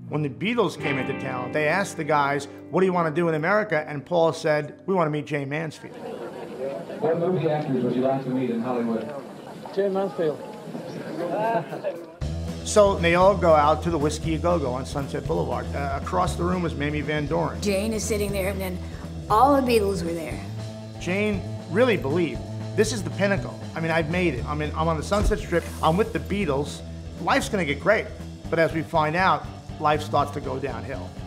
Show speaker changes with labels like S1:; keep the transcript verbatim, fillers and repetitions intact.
S1: When the Beatles came into town, they asked the guys, what do you want to do in America? And Paul said, we want to meet Jayne Mansfield.
S2: What movie actors would you like to meet in Hollywood?
S3: Jayne Mansfield.
S1: So they all go out to the Whiskey A Go-Go on Sunset Boulevard. Uh, across the room was Mamie Van Doren.
S4: Jayne is sitting there, and then all the Beatles were there.
S1: Jayne really believed, this is the pinnacle. I mean, I've made it. I mean, I'm on the Sunset Strip, I'm with the Beatles. Life's gonna get great. But as we find out, life starts to go downhill.